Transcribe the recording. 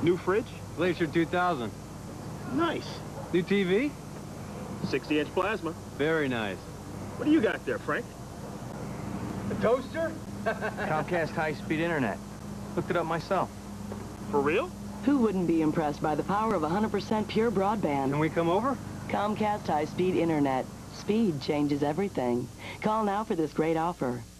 New fridge? Glacier 2000. Nice. New TV? 60-inch plasma. Very nice. What do you got there, Frank? A toaster? Comcast high-speed internet. Looked it up myself. For real? Who wouldn't be impressed by the power of 100% pure broadband? Can we come over? Comcast high-speed internet. Speed changes everything. Call now for this great offer.